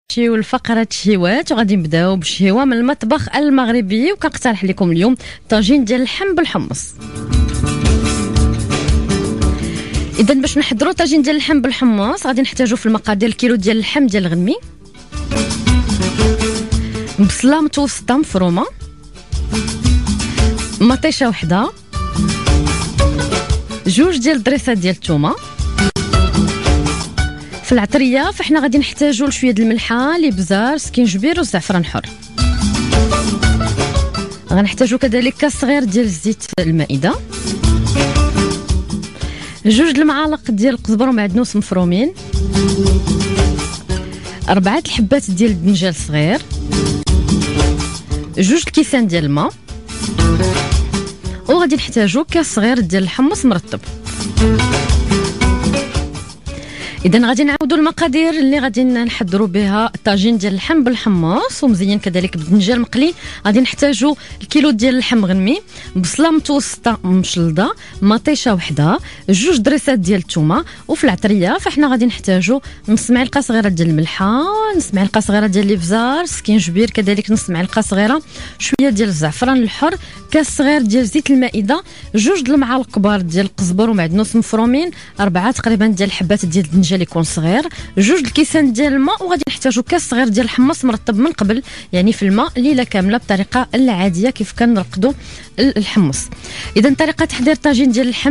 شي والفقرة الشهوات وغادي نبداو بالشهوة من المطبخ المغربي، وكنقترح لكم اليوم طاجين ديال اللحم بالحمص. اذا باش نحضروا طاجين ديال اللحم بالحمص غادي نحتاجوا في المقادير الكيلو ديال اللحم ديال الغنمي، بصله متوسطه مفرومه، مطيشه وحده، جوج ديال الدريسات ديال الثومه. في العطريه فاحنا غادي نحتاجوا شويه د الملحه، الابزار، سكينجبير والزعفران حر. غنحتاجوا كذلك كاس صغير ديال الزيت المائده، جوج د المعالق ديال القزبر ومعدنوس مفرومين، 4 الحبات ديال الدنجال صغير، جوج الكيسان ديال الماء، وغادي نحتاجوا كاس صغير ديال الحمص مرطب. اذا غادي نعاودوا المقادير اللي غادي نحضروا بها الطاجين ديال اللحم بالحمص ومزيان كذلك بالدنجال مقلي. غادي نحتاجوا الكيلو ديال اللحم غنمي، بصله متوسطه مشلضه، مطيشه وحده، جوج دريسات ديال الثومه. وفي العطريه فاحنا غادي نحتاجوا نص معلقه صغيره ديال الملحه، نص معلقه صغيره ديال الابزار، سكينجبير كذلك نص معلقه صغيره، شويه ديال الزعفران الحر، كاس صغير ديال زيت المائده، جوج د المعالق كبار ديال القزبر ومعدنوس مفرومين، 4 تقريبا ديال الحبات ديال الدنجال يكون صغير، جوج الكيسان ديال الماء. وغادي نحتاجوا كاس صغير ديال الحمص مرطب من قبل، يعني في الماء ليله كامله بطريقه العاديه كيف كنرقدوا الحمص. اذا طريقه تحضير طاجين ديال اللحم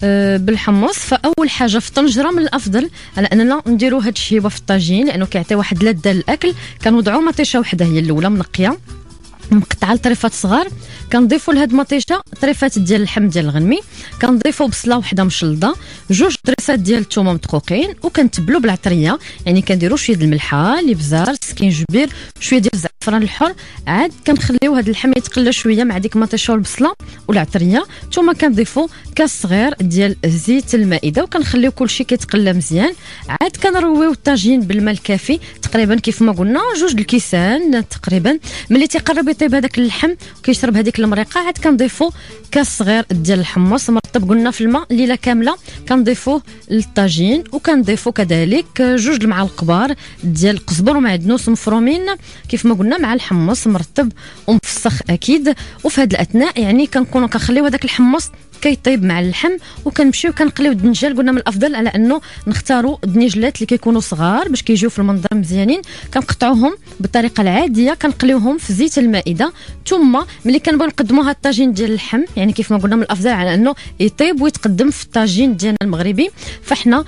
بالحمص، فاول حاجه في طنجره من الافضل على اننا نديروا هذا الشيء في الطاجين لانه كيعطي واحد لذه للاكل. كنوضعوا مطيشه وحده هي الاولى منقيه مقطعه لطريفات صغار، كنضيفوا لهاد المطيشه طريفات ديال اللحم ديال الغنمي، كنضيفوا بصله وحده مشلضه، جوج دريسات ديال الثومه مدقوقين، وكنتبلوا بالعطريه يعني كنديروا شويه ديال الملحه، الابزار، سكينجبير، شويه ديال الزعفران الحر. عاد كنخليو هاد اللحم يتقلى شويه مع ديك المطيشه والبصله والعطريه، ثم كنضيفوا كاس صغير ديال زيت المائده وكنخليو كلشي كيتقلى مزيان. عاد كنرويو الطاجين بالماء الكافي تقريبا كيف ما قلنا، جوج الكيسان تقريبا. ملي تيقرب يطيب هذاك اللحم وكيشرب هذيك المريقه، عاد كنضيفوا كاس صغير ديال الحمص مرطب قلنا في الماء ليله كامله، كنضيفوه للطاجين. وكنضيفوا كذلك جوج المعالق كبار ديال القزبر ومعدنوس مفرومين كيف ما قلنا مع الحمص مرطب ومفسخ اكيد. وفي هذا الاثناء يعني كنكونوا كنخليو هذاك الحمص كيطيب مع اللحم، وكنمشيو كنقليو الدنجال. قلنا من الافضل على انه نختاروا الدنيجلات اللي كيكونوا صغار باش كيجيو في المنظر مزيانين، كنقطعوهم بالطريقه العاديه، كنقليوهم في زيت المائده. ثم ملي كنبغيو نقدموا هذا الطاجين ديال اللحم يعني كيف ما قلنا من الافضل على انه يطيب ويتقدم في الطاجين ديالنا المغربي، فاحنا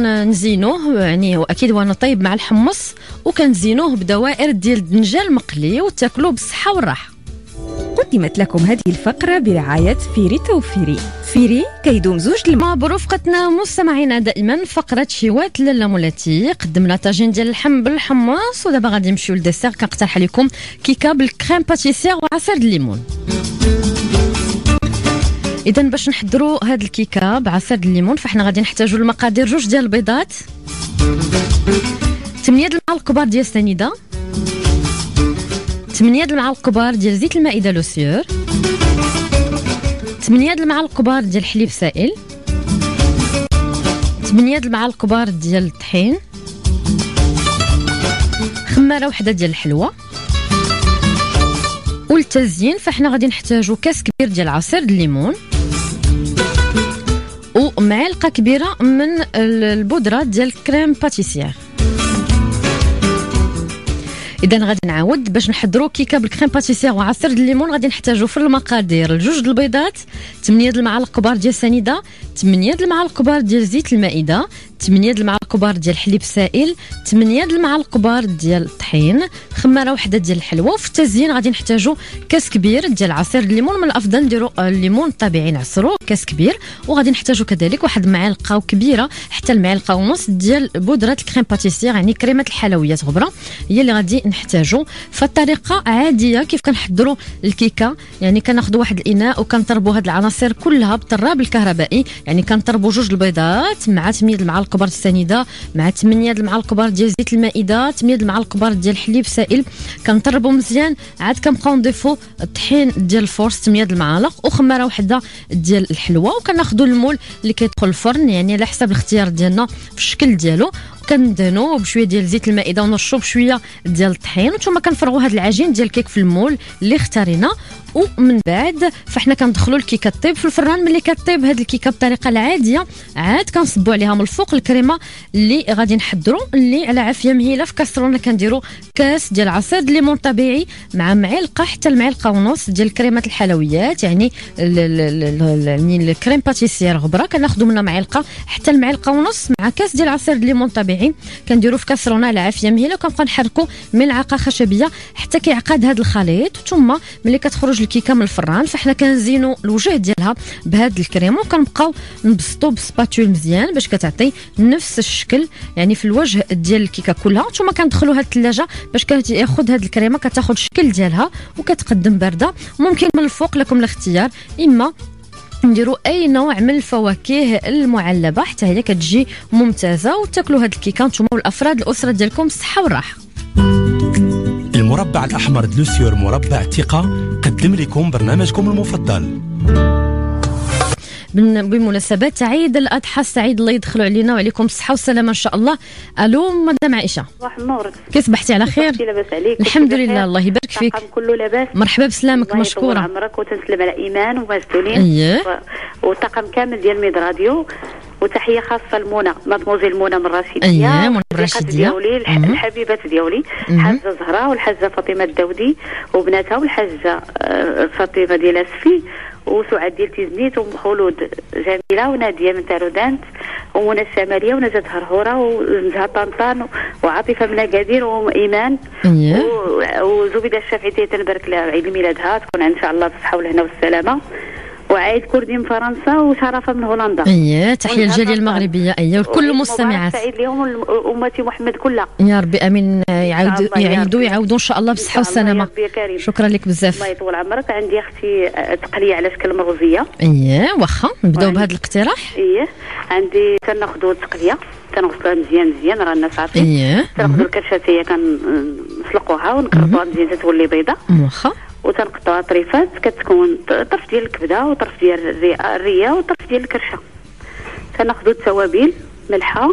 كنزينوه يعني واكيد وانا طيب مع الحمص، وكنزينوه بدوائر ديال الدنجال مقلي وتاكلوه بالصحه والراحه. قدمت لكم هذه الفقرة برعاية فيري توفيري. فيري كيدوم زوج الماء. برفقتنا مستمعينا دائما فقرة شهوات لاله مولاتي، قدمنا طاجين ديال اللحم بالحمص، ودابا غادي نمشيو للديسير. كنقترح عليكم كيكه بالكريم باتيسير وعصير الليمون. اذا باش نحضروا هاد الكيكه بعصير الليمون فاحنا غادي نحتاجوا المقادير: جوج ديال البيضات، 8 د المعالق كبار ديال السنيده، 8 د المعالق كبار ديال زيت المائده لو سيور، 8 د المعالق كبار ديال الحليب سائل، 8 د المعالق كبار ديال الطحين، خماره وحده ديال الحلوى. والتزيين فاحنا غادي نحتاجوا كاس كبير ديال عصير الليمون، ومعلقه كبيره من البودره ديال الكريم باتيسير. اذا غادي نعاود باش نحضروا كيكه بالكريم باتيسير وعصير الليمون. غادي نحتاجوا في المقادير: جوج د البيضات، 8 د المعالق كبار ديال السنيده، 8 د المعالق كبار ديال زيت المائده، 8 د المعالق كبار ديال الحليب سائل، 8 د المعالق كبار ديال الطحين، خماره وحده ديال الحلوى. وفي التزيين غادي نحتاجوا كاس كبير ديال عصير الليمون، من الافضل نديروا الليمون الطبيعي نعصروه كاس كبير. وغادي نحتاجوا كذلك واحد المعلقه كبيره حتى المعلقه ونص ديال بودره الكريم باتيسير يعني كريمه الحلويات غبره هي اللي غادي نحتاجوا. فالطريقه عاديه كيف كنحضروا الكيكه، يعني كناخذوا واحد الاناء وكنطربوا هاد العناصر كلها بالطراب الكهربائي، يعني كنطربوا جوج البيضات مع 8 د المعالق كبار السنيده مع 8 د المعالق كبار ديال زيت المائده، 8 د المعالق كبار ديال الحليب سائل، كنطربوا مزيان. عاد كنبقاو نضيفوا الطحين ديال الفورس 8 د المعالق وخماره وحده ديال الحلوى، وكناخذوا المول اللي كيدخل الفرن يعني على حسب الاختيار ديالنا في الشكل ديالو. كندهنوا بشويه ديال زيت المائده ونرشوا بشويه ديال الطحين، وثم كنفرغوا هذا العجين ديال الكيك في المول اللي اختارينا. ومن بعد فاحنا كندخلوا الكيكه طيب في الفران. ملي كطيب هذه الكيكه بالطريقه العاديه عاد كنصبوا عليها من الفوق الكريمه اللي غادي نحضروا، اللي على عافيه مهيله في كاسرونه كنديروا كاس ديال عصير الليمون طبيعي مع معلقه حتى المعلقه ونص ديال كريمه الحلويات، يعني الكريم باتيسير غبره كناخذوا منها معلقه حتى المعلقه ونص مع كاس ديال عصير الليمون طبيعي، كنديروا في كاسرونه على عافيه مهيله، وكنبقى نحركوا ملعقه خشبيه حتى كيعقد هذا الخليط. ثم ملي كتخرج الكيكه من الفران فاحنا كنزينوا الوجه ديالها بهذا الكريمه، وكنبقاو نبسطوا بسباتول مزيان باش كتعطي نفس الشكل يعني في الوجه ديال الكيكه كلها. ثم كندخلوها الثلاجه باش كتاخذ هذه الكريمه كتاخذ الشكل ديالها وكتقدم بارده. ممكن من الفوق لكم الاختيار، اما نديروا اي نوع من الفواكه المعلبه حتى هي كتجي ممتازه، وتاكلوا هذه الكيكه نتوما والافراد الاسره ديالكم بالصحه والراحه. المربع الأحمر دلوسيور مربع ثقة قدم لكم برنامجكم المفضل. بمناسبة عيد الأضحى السعيد، الله يدخلوا علينا وعليكم الصحة والسلامة إن شاء الله. ألو مدام عائشة، صباح النور، كيف صبحتي؟ على خير؟ لاباس عليك؟ الحمد لله، الله يبارك فيك. الطاقم كله لاباس؟ مرحبا بسلامك، مشكورة. الله يطول عمرك وتنسلم على إيمان ومازدولين. أييه. والطاقم كامل ديال ميد راديو، وتحية خاصة لمنى مادموزيل منى من رشيدية. أييه منى من رشيدية ديالي الحبيبات ديالي حاجة زهراء والحاجة فاطمة الداودي وبناتها والحاجة فاطمة ديال اسفي وسعاد ديال تيزنيت وخلود جميله وناديه من تارودانت ومنى الشماليه ونجاة هرهوره ونزهه طنطان وعاطفه من اكادير وايمان وزبيده الشافعيه تنبارك لها عيد ميلادها، تكون ان شاء الله بالصحه والهنا والسلامه. وعيد كردي من فرنسا وشرفه من هولندا. اييه تحيه الجاليه المغربيه اييه وكل المستمعات. سعيد اليوم امتي محمد كلها يا ربي امين. يعاودوا ان شاء الله بالصحه والسلامه. شكرا لك بزاف. الله يطول عمرك. عندي اختي تقليه على شكل مرغوزيه. اييه واخا نبداو بهذا الاقتراح. اييه عندي تناخذوا التقليه تنغسلوها مزيان راه الناس عارفين. اييه تناخذوا الكرشه هي كنسلقوها ونكرطوها مزيان تولي بيضه. واخا وتنقطعها طريفات كتكون طرف ديال الكبده وطرف ديال الريه وطرف ديال الكرشه. تناخذوا التوابل ملحه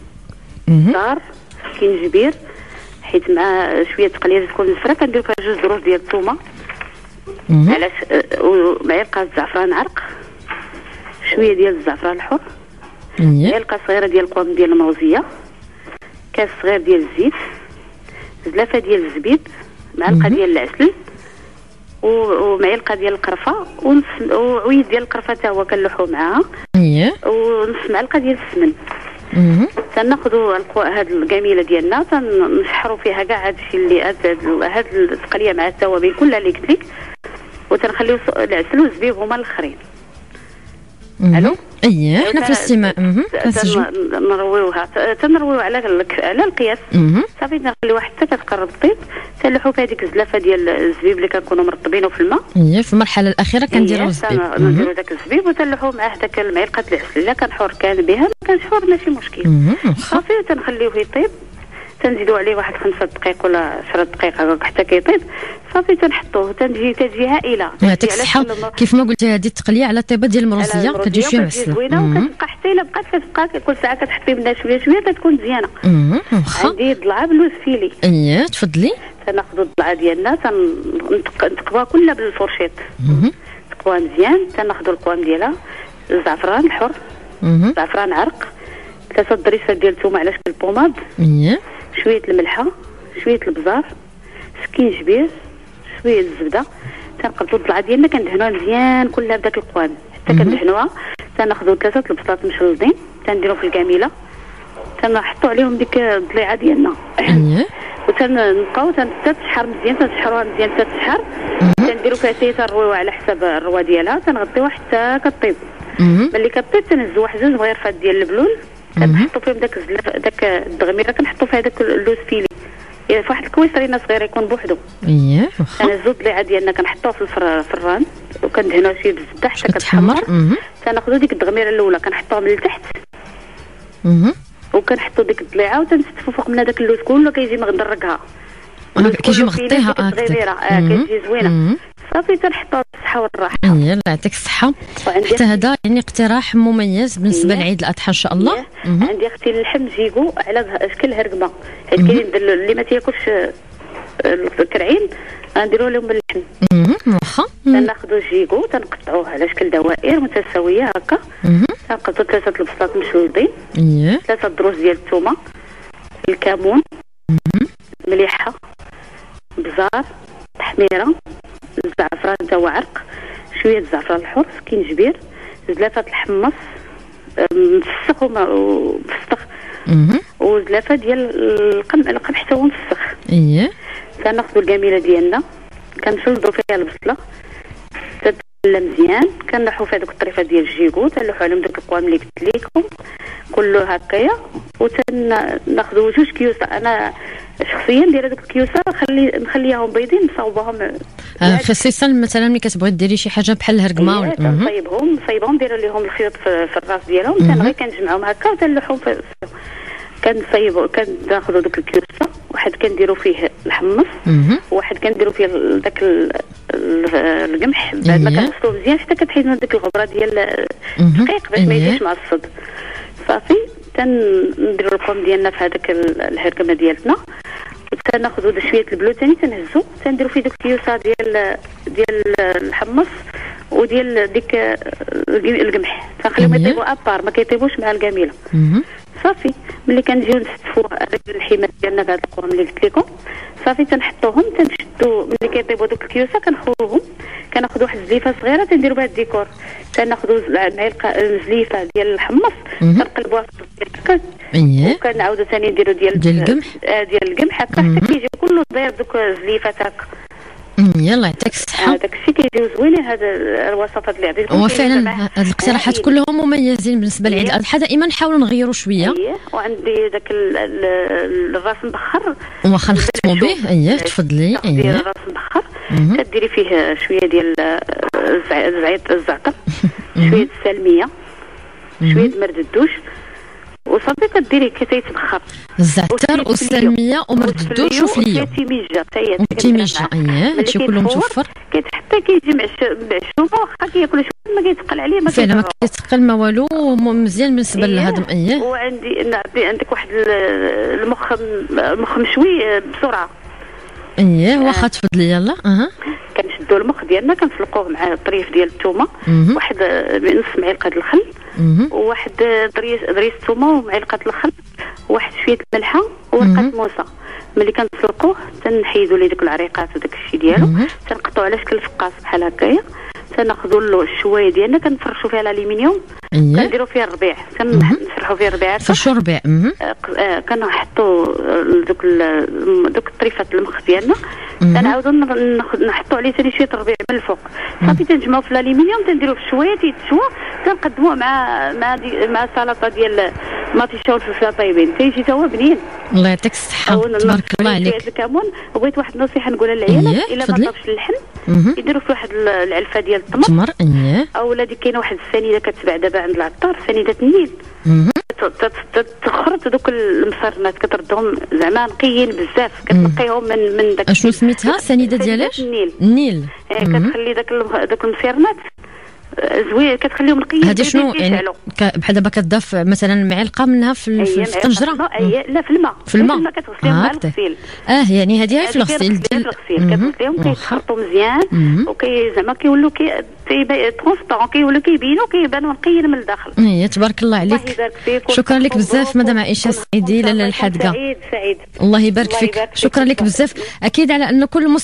زار كينجبير حيت مع شويه تقليه تكون زفره كنديروا فيها جوج دروج ديال الثومه علاش ومعلقه الزعفران عرق شويه ديال الزعفران الحر معلقه صغيره ديال القوام ديال الموزيه كاس صغير ديال الزيت زلافه ديال الزبيب معلقه ديال العسل ومعلقه ديال القرفه وعويد ديال القرفه حتى هو كنلوحو معاها ونص معلقه ديال السمن. تناخذوا هاد الجميله ديالنا تنشحروا فيها كاع هادشي اللي هاد التقليه مع التوابل كلها اللي قلت لك وتنخليو العسل والزبيب هما الاخرين. الو اييه حنا في الاستماع. تنرويوها على القياس صافي نخليوها حتى كتقرب طيب تنلوحوا فيها ديك الزلافه ديال الزبيب اللي كنكونوا مرطبينه في الماء. اييه في المرحله الاخيره كنديروا الزبيب. نديروا داك الزبيب وتنلوحوا معاه داك معلقه العسل الا كان حور كان بها ما كانش حور ماشي مشكل. صافي تنخليوه يطيب تنزيدوا عليه واحد 5 دقائق ولا 10 دقائق حتى كيطيب صافي تنحطوه تجي هائله. يعطيك الصحه. كيف ما قلتي هذه التقليه على الطيبه ديال المروزيه كتجي شويه معسله وكتبقى حتى الا بقات كتبقى كل ساعه كتحطي منها شويه كتكون مزيانه. عندي ضلعه بلوز فيلي. اييه تفضلي. تناخذوا الضلعه ديالنا تنقبوها كلها بالفورشيط تقواها مزيان. تناخذوا القوام ديالها الزعفران الحر زعفران عرق 3 ضريفات ديال الثومه على شكل بوماد شويه الملحه شويه البزار سكينجبير شويه الزبده. تنقلبوا الضلعه ديالنا كندهنوها مزيان كلها بداك القوام حتى كندهنوها. تناخذوا 3 البسطات مشلضين تنديروا في الكاميله تنحطوا عليهم ديك الضليعه ديالنا وتنبقاو تتشحر مزيان تنشحروها مزيان تتشحر تنديروا فيها حتى ترويوها على حساب الروا ديالها تنغطيوها حتى كطيب. ملي كطيب تنهزوا واحد 2 صغيرفات ديال البلول كنحطوا فيهم داك الدغميره كنحطوا فيها داك اللوز فيلي في واحد الكويسرينه صغيره يكون بوحدو. اييه تنهزوا الضليعه ديالنا كنحطوها في الفران وكندهنوها شي بالزبده حتى كتحمر. تناخذوا ديك الدغميره الاولى كنحطوها من التحت وكنحطوا ديك الضليعه وتنستفوا فوق منها داك اللوز كله كيجي مغدرقها كيجي مغطيها كيجي زوينه. صافي تنحطوها بالصحه والراحه. الله يعطيك الصحه. حتى هذا يعني اقتراح مميز بالنسبه لعيد الاضحى ان شاء الله. عندي اختي اللحم جيكو على شكل هرقمه، حيت كاين اللي ما تياكلش الكرعين غنديروا لهم باللحم. واخا تناخذوا جيكو تنقطعوه على شكل دوائر متساويه هكا. تنقطعوا 3 البساط مشلوطين، 3 دروس ديال الثومه، الكمون، مليحه، بزار، تحميره، الزعفران تا هو عرق، شويه الزعفران الحر، كينجبير، زلافه الحمص مفسخ ومفسخ، وزلافه ديال القمح حتى هو مفسخ. كناخذوا الكميله ديالنا كنشلضوا فيها البصله تتبل مزيان، كنلوحوا فيها دوك الطريفات ديال الجيكو، تنلوحوا عليهم دوك القوام اللي قلت لكم كله هكايا، وتناخذوا 2 كيوسه. انا شخصيا ندير هذوك الكيوسه نخليهم بيضين نصاوبهم خصيصا مثلا ملي كتبغي ديري شي حاجه بحال الهرقمه نصايبهم ندير لهم الخيوط في الراس ديالهم، غير كنجمعهم هكا وتنلوحهم كناخذوا دوك الكيوسه، واحد كنديروا فيه الحمص، واحد كنديروا فيه داك القمح بعد ما كنغسلوه مزيان حتى كتحيد من ديك الغبره ديال الدقيق باش ما يجيش معصد. صافي تنديروا القوم ديالنا في هذاك الهرقمه ديالتنا، وتناخذوا شويه البلو ثاني تنهزوا تنديروا فيه دوك الكيوسه ديال الحمص وديال ديك القمح، تنخليهم يطيبوا ابار ما كيطيبوش مع الكاميله. صافي ملي كنجيو نستفوا الحمام ديالنا بهذا القوام اللي قلت لكم، صافي تنحطوهم تنشدوا ملي كيطيبوا دوك الكيوسه كنخوهم، كناخذ واحد الزليفه صغيره تنديروا بها الديكور، تناخذوا معلقه زليفه ديال الحمص تنقلبوها في هكا، وكنعاودوا ثاني نديروا ديال القمح هكا حتى كيجي كله داير دوك الزليفات هكا. يلا يعطيك الصحه. داك الشيء كيجيو زوينين هاد الوصفات اللي عطيتكم. وفعلا هاد الاقتراحات كلهم مميزين بالنسبه لعيد الاضحى، دائما نحاولوا نغيروا شويه. وعندي داك الراس مبخر واخا نختموا به. تفضلي. الراس مبخر تديري فيه شويه ديال الزعتر، شويه السلميه، شويه مرد الدوش، وصافي كديري كيتبخر الزعتر والسلميه ومرد الدوش وفليه وتيميجه. هادشي كله متوفر. حتى كيجي معشومه واخا كياكلوا شويه ما كيتقل عليه فعلا ما كيتقل ما والو، مزيان بالنسبه لهذا. عندك واحد المخ مشوي بسرعه. واخا تفضلي. يلا كنشدوا المخ ديالنا كنسلقوه مع الطريف ديال الثومه، واحد نص معلقه الخل، وواحد ضريس الثومه ومعلقه الخل، واحد شويه الملحه وورقه موسى. ملي كنسلقوه تنحيدوا ليه ديك العريقات وداك الشيء ديالو، تنقطعوا على شكل فقاص بحال هكايا، تناخذوا له الشوايه ديالنا كنفرشوا فيها الالومنيوم، كنديروا فيها الربيع، كنفرحوا فيه الربيعات، فرشوا الربيع. كنحطوا دوك الطريفات المخ ديالنا، كنعاودوا نحطوا عليه ثاني شويه الربيع من الفوق. صافي تنجمعوا في الالومنيوم تنديروه في الشوايه تيتشوى، تنقدموه مع سلطه ديال مطيشه والفلفله طيبين، تيجي تا هو بنين. الله يعطيك الصحه. تبارك الله عليك. الكمون بغيت واحد النصيحه نقولها للعيالات، الا ما طابش اللحم يديروا في واحد العلفه ديال التمر، اولا ديك كاينه واحد السنيده كتباع دابا عند العطار، سنيده النيل، تخرط دوك المصرنات كتردهم زعما نقيين بزاف، كتنقيهم من داك. اشنو سميتها سنيده ديالاش؟ النيل. كتخلي داك المصيرنات زوين، كتخليهم نقيين. هذه شنو يعني بحال دابا كتضاف مثلا معلقه منها في الطنجره؟ لا في الماء. في الماء كتغسليهم مع الغسيل. يعني هذه في الغسيل كتغسليهم كيتخرطوا مزيان، زعما كيولوا ترونسبارون، كيولوا كيبانوا نقيين من الداخل. تبارك الله عليك. الله يبارك فيك. شكرا لك بزاف مدام عائشه السعيدي لاله الحادقه. سعيد. الله يبارك فيك. شكرا لك بزاف. اكيد على ان كل